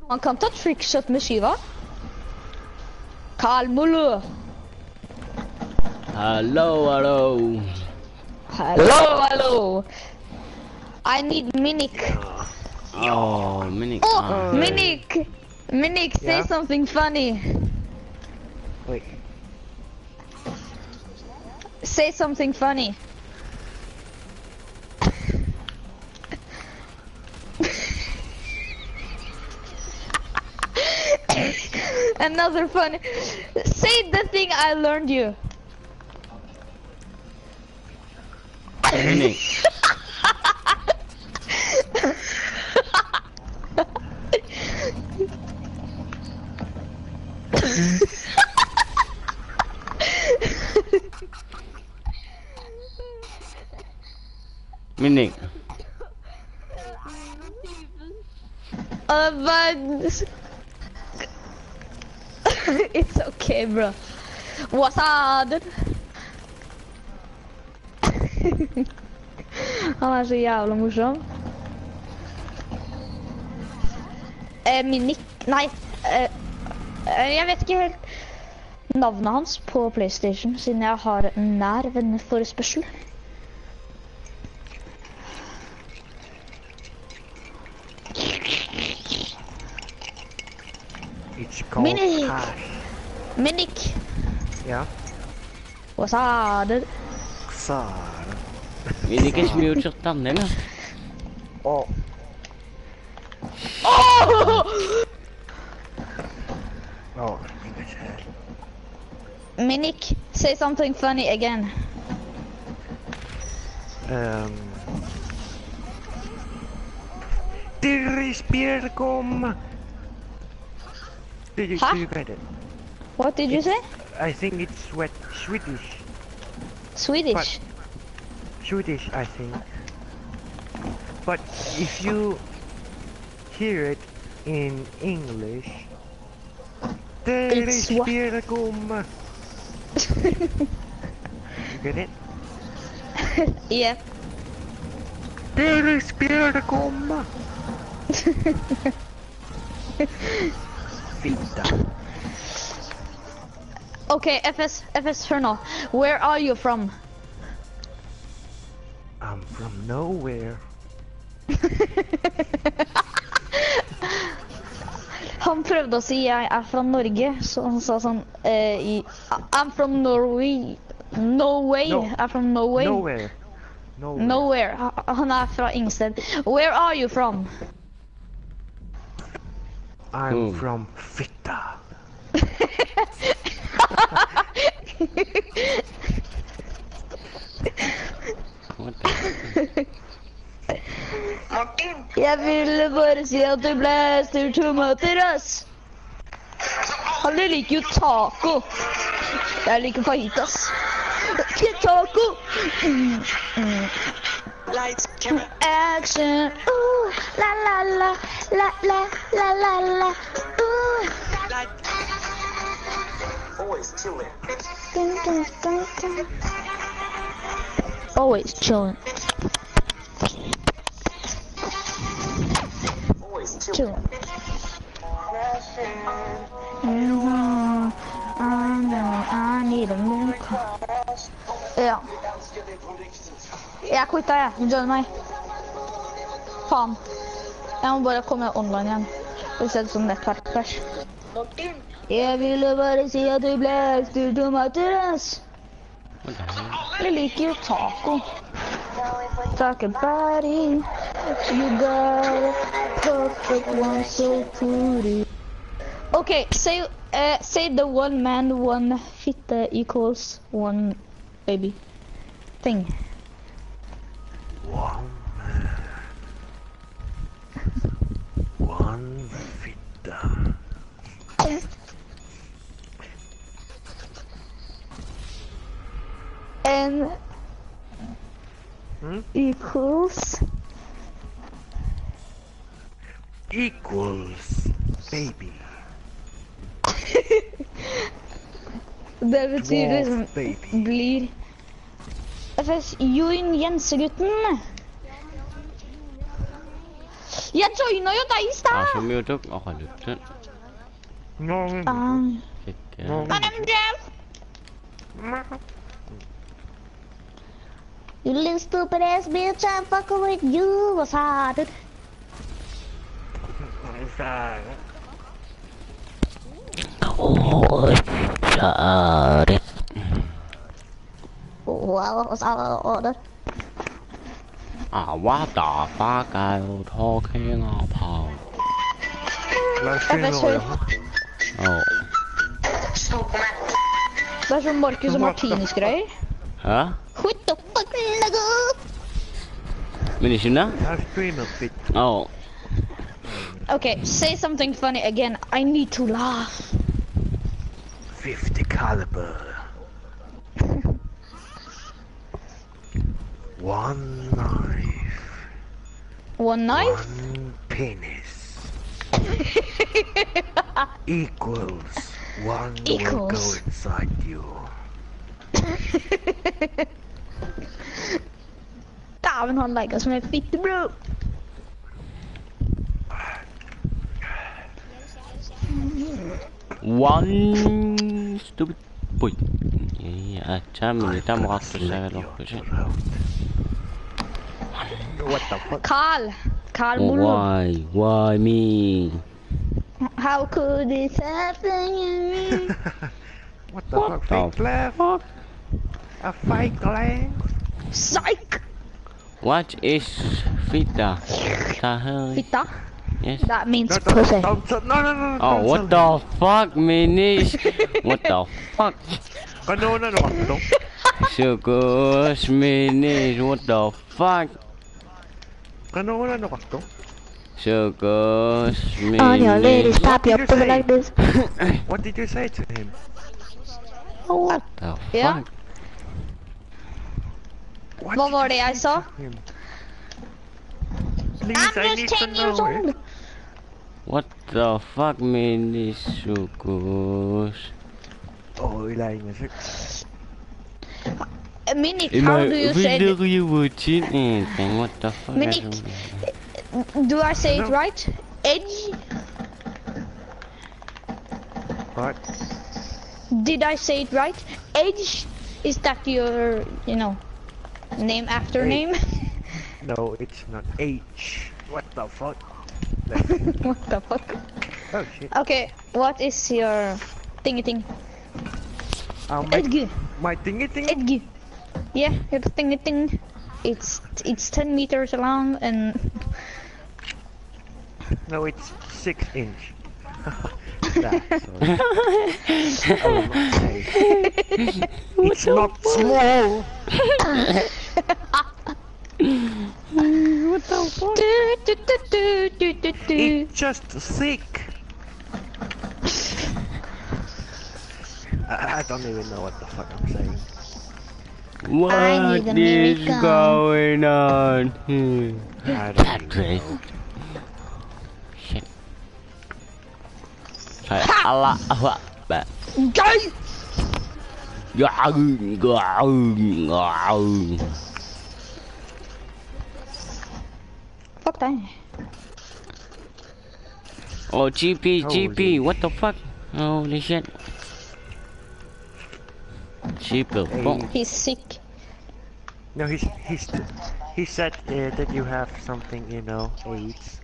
Man kan ta trickshot med skiva. Kalmolo. Hello, hello. Hello, hello. I need Minik. Oh, Minik. Oh, Minik. Minik, say something funny. Wait. Say something funny. Another funny. Say the thing I learned you. Minik. Minik. But it's okay, bro. What's up? Han så jævla morsom. Minik... Nei, jeg vet ikke helt navnet hans på PlayStation, siden jeg har en nær venneforespørsel. It's called Minik! Cash. Minik! Ja. What's up? Xar. Minik er ikke mye kjørt den, eller? Oh. Oh! Oh. Minik, say something funny again. Dirrispierkom. Did you get it? What did you say? I think it's Swedish. Swedish. Swedish, I think. But if you hear it in English, It's what? Dirrispierkom. You get it? Yeah. Dirrispierkom. Fitta. Okay, FS Hernal, where are you from? I'm from nowhere. Han prøvde å si jeg er fra Norge, så han sa sånn I'm from Norway. Norway. No. I'm from Norway. Nowhere. Nowhere. Nowhere. Han er fra Ingstead. Where are you from? I'm from Fitta. What the... Jeg ville bare si at du blæster tomater, ass. Han liker jo taco. Jeg liker fajitas. Taco. Lights, camera. Action. La la la. La la la la la. Light. Always chilling. Dun, dun, dun, dun. Always chilling. Always chilling. Chilling. I need a milk. Ja. Jeg quitta, jeg. Join meg. Faen. Jeg må bare komme online igjen. Hvis det er sånn nettverkkrasj. Jeg ville bare si at du blæster tomater, ass. Jeg liker jo taco. Talk about it. You got a perfect one, so pretty. Okay, say the one man, one fitta equals one baby thing. One man. One fitta. And equals baby. Det betyr liksom Baby. blir FS Join Jensegutten. Jeg joiner jo deg i Ah, stad! så mye tok. Åh, lytten. No, Ikke. Madam Jeff! You little stupid ass bitch, I'm fucking with you. What's hard? Sorry. What's hard? Ah, what the fuck are you talking about? Oh. Det er sånn Marcus og Martinus-greier. Hæ? What the fuck, nigga? Men ikke det? I've dreamed of it. Oh. Okay, say something funny again. I need to laugh. 50 caliber. One knife. One knife? One penis. Equals one will go Equals. inside you. Dæven, han legger som en fitte, bro. One stupid boy. Ja, tjemmen litt av rett og slett oppe, ikke? What the fuck? Carl Muller. Why me? How could this happen to me? What the fuck? Fake laugh? A fake laugh? Psych! What is fita? Tahel? Fitta? Yes. That means No, pussy. no. Oh, what the fuck, Minish? What the fuck? Kanona no to? Sukus, Minish, what the fuck? Kanona no to? Sukus, On your ladies, Minish. tap your pussy like this. What did you say to him? What the Ja. fuck? What Hva did var you det jeg say sa? to him? Please, I'm I need just to 10 years know it. old. What the fuck, Minish, Sukus? Oh, lying is it? Minik, how do you say it? Video you watching anything? What the fuck? Minik, do I say it No. right? Edge? What? Did I say it right? Edge? Is that your, you know, name after Hey. name? No, it's not H. What the fuck? What the fuck? Oh shit. Okay, what is your thingy thing? My, Edge. my thingy thing? Edge. Yeah, your thingy thing. It's 10 meters long and No, it's 6 inch. That's oh my. It's not small. What the fuck? It's just thick. I don't even know what the fuck I'm saying. What need an is American. going on here? I don't That even is know. shit. Say Allah Akbar. Gay! Fuck that. Oh, GP, Holy what the fuck? Holy shit. GP, Hey. boom. He's sick. No, he said that you have something, you know, AIDS.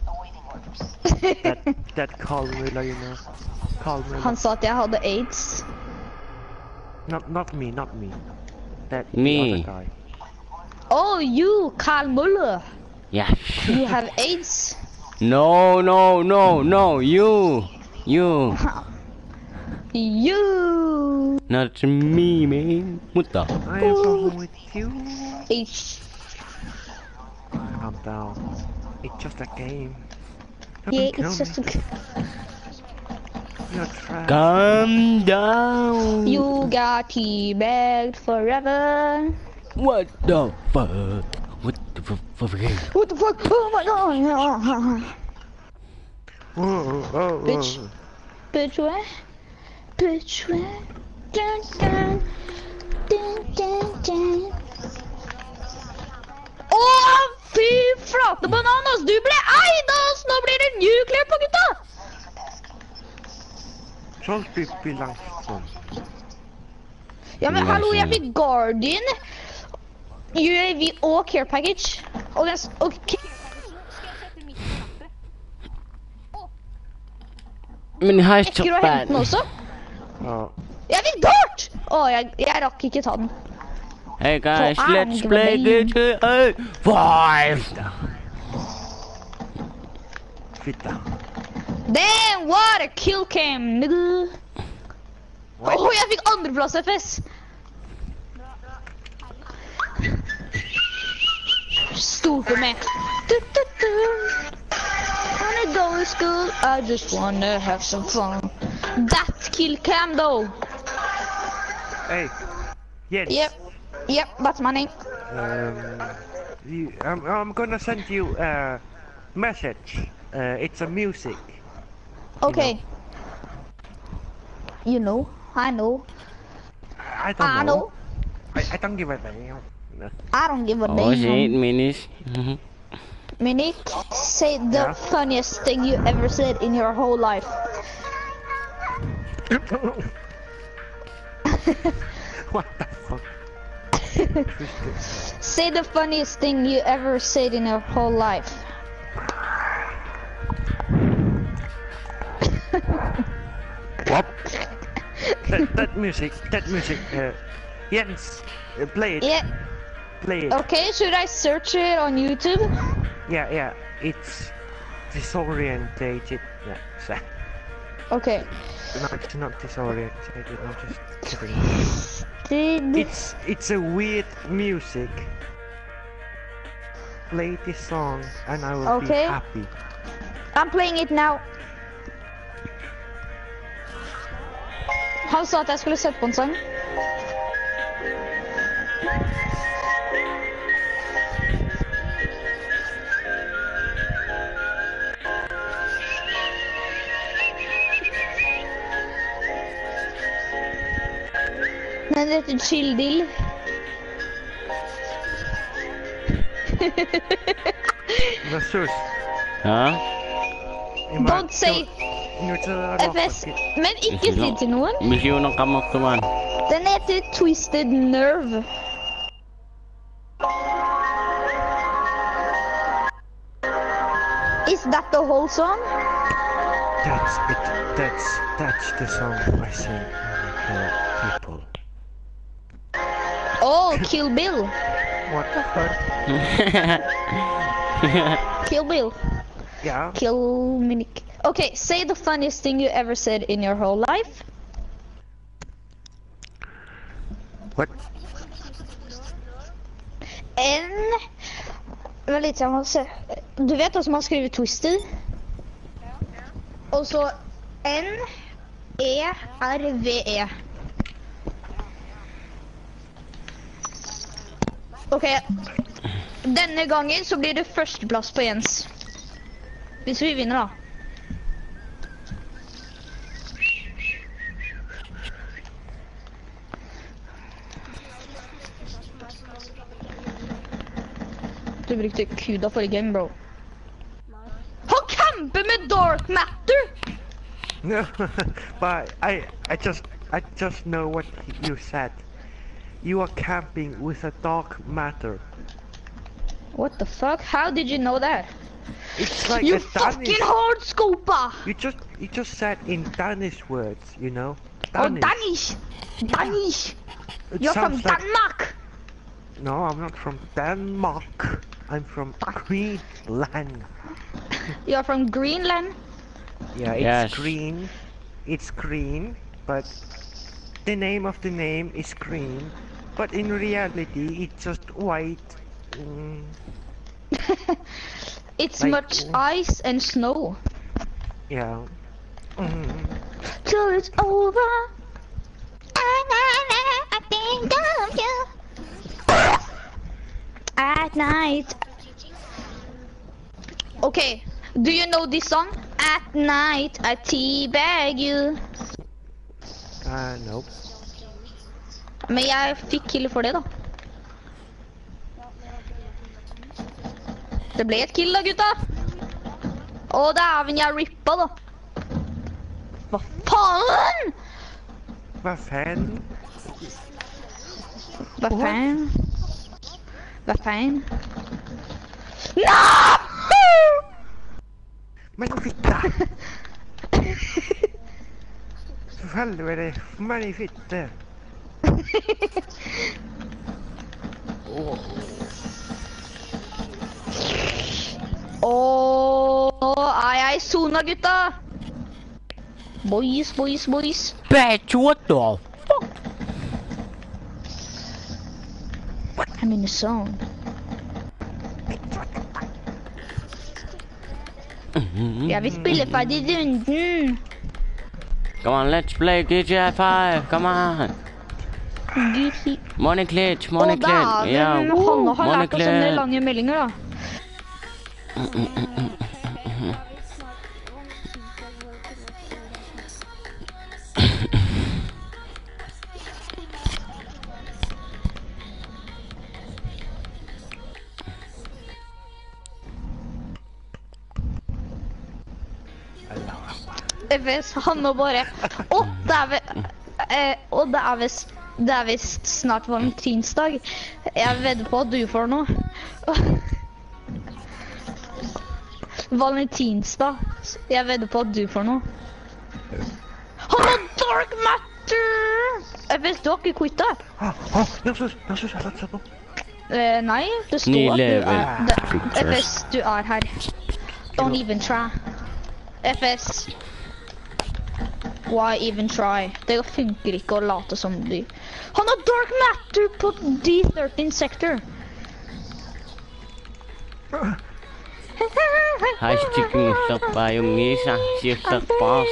that Carl Müller, you know. Carl Müller. Han sa at jeg hadde AIDS. Not me. That Me. the other guy. Oh, you, Carl Muller. Yeah. You have AIDS. No, you. You. Not me, man. What the? I am going with you. H. Calm down. It's just a game. Yeah, Don't it's just kill a... me. You're trash. Calm down. You got teabagged forever. What the fuck? What the fuck? What the fuck? Oh my god. Oh. Bitch. Bitch, where? Bitch, where? Dun, dun. Dun, dun, dun. Åh, fy flate bananas, du ble eid, ass! trenger jo klær på, gutta! Trollsby belongs from. Ja, men hallo, jeg blir Guardian. UAV og care package. Og Men jeg har rekker du å hente den også? Ja. Jeg vil dart! Jeg rakk ikke ta den. Hey guys, For let's I'm play gonna GTA 5! Fitta. Damn, what a kill cam, nigga. Jeg fikk andreplass, FS. Stor for meg. Wanna go to school, I just wanna have some fun. That kill cam though. Hey. Yes. Yep, that's my name. I'm gonna send you a message. It's a music. Okay. You know, I know. I don't know. I don't give a damn. No. I don't give a Oh shit, damn. Minis. Minik, say the Yeah? funniest thing you ever said in your whole life. What the fuck? Say the funniest thing you ever said in your whole life. What? that music. Jens, play it. Yeah, Play it. okay, should I search it on YouTube? Yeah. It's disorientated. Yeah. So, Okay. no, it's not disorientated. I'm just kidding. Did... It's a weird music. Play this song and I will be Okay. happy. I'm playing it now. Han sa at jeg skulle sette på en sang. Den heter Chill Dill. Jesus. Ja? Don't say FS, men ikke si til noen. Misjonen kommer opp til mann. Den heter Twisted Nerve. Is that the whole song? That's it. That's the song I sing when I kill people. Oh, Kill Bill. What the fuck? Kill Bill. Yeah. Kill Minik. Okay, say the funniest thing you ever said in your whole life. What? Vent litt, jeg må se. Du vet hva som har skrevet Twisted? Og så N-E-R-V-E. Ok, denne gangen så blir det førsteplass på Jens. Hvis vi vinner da. Du brukte kuda for game, bro. Han camper med Dark Matter! No, but I just know what you said. You are camping with a dark matter. What the fuck? How did you know that? It's like You a fucking Danish. hard scopa! You just said in Danish words, you know. Oh, Danish! Danish! It You're from sounds like- Denmark! No, I'm not from Denmark. I'm from Greenland. You're from Greenland? Yeah, it's Yes. green. It's green, but the name of the name is green. But in reality, it's just white. It's Like- much ice and snow. Yeah. Till it's over. I think of you. At night. Okay, do you know this song? At night, I teabag you. Nope. Men jeg fikk kill for det da. Det ble et kill da, gutta. Å, dæven, jeg rippa, da. Hva faen? Hva faen? Hva faen? Hva faen? No! Men fitta! For helvete, men i fitte! Nå er jeg i zona, gutta! Boys. Bitch, what the fuck? I'm in the zone. Jeg vil spille ferdig runden. Come on, let's play GTA 5. Come on. Gutti. Money glitch. Å, dæven, han har money lært oss sånne glitch. lange meldinger, da. FS, han må bare... Å, det er visst snart valentinsdag. Jeg vedder på at du får noe. Valentinsdag. Jeg vedder på at du får noe. Han har dark matter! FS, du har ikke quittet. Nersus, jeg har sett noe. Nei, det står at du er... Features. FS, du er her. Don't even try. FS. Why even try? Det funker ikke å late som du. Han har dark matter på D13 sector. Hei, stykken stoppa yung isa. Siya stoppas.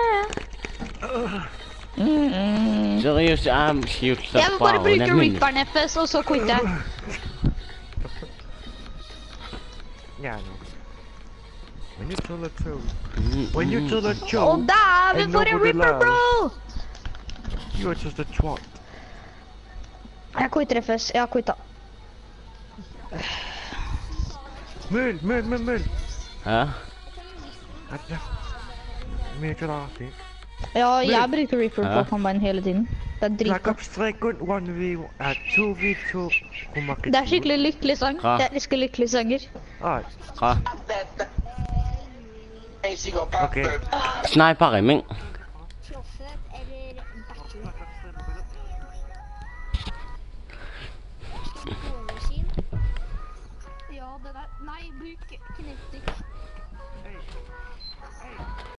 Seriøst, siya Jeg vil stoppa. bare bruke Reaperen FS, og så quitte jeg. Ja, no. When you tell a joke. When you tell a Å, joke, dæven, for en Reaper, bro! you're just a twat. Jeg quitter FS, jeg har quittet. Møl! Hæ? Mye ikke rart. Ja, jeg bruker Reaper Ja. på Combine hele tiden. Det er dritbra. Backup-streken 2v2. Det er skikkelig lykkelig sang. Ja. Jeg elsker lykkelige sanger. Ah, Hva? Ain't she gonna pop Okay. her? Sniper min. Kloffet eller battery. Gåmaskin. Ja, det der. Nei, bruk kinetic.